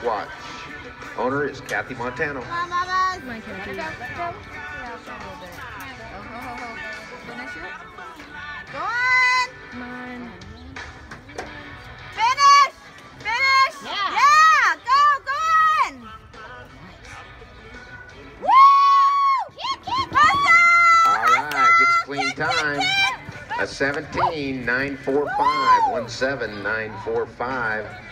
Watch. Owner is Kathy Montano. Come on, Mama. Come on, Kathy. Let go. Yeah, a little bit. Go. Finish it. Go on. Come on. Finish. Yeah. Yeah. Go on. Woo! All right, gets a clean time. A 17.945. 17.945.